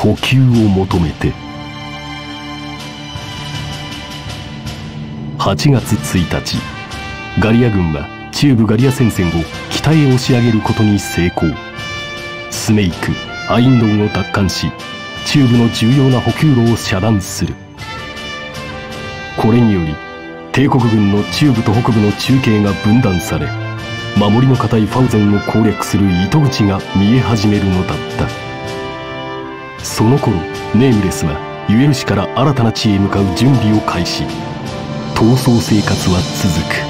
補給を求めて。8月1日、ガリア軍は中部ガリア戦線を北へ押し上げることに成功。スメイク、アインドンを奪還し、中部の重要な補給路を遮断する。これにより帝国軍の中部と北部の中継が分断され、守りの固いファウゼンを攻略する糸口が見え始めるのだった。その頃ネームレスはユエル市から新たな地へ向かう準備を開始。逃走生活は続く。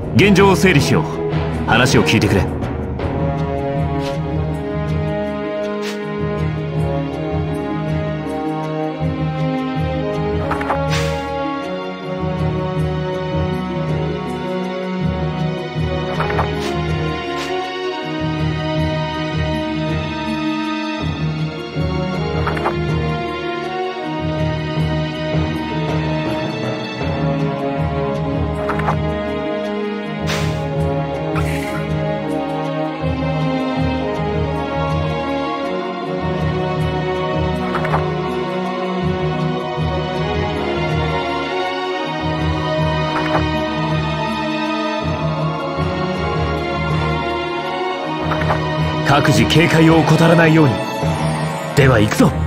現状を整理しよう。話を聞いてくれ。各自警戒を怠らないように。では行くぞ。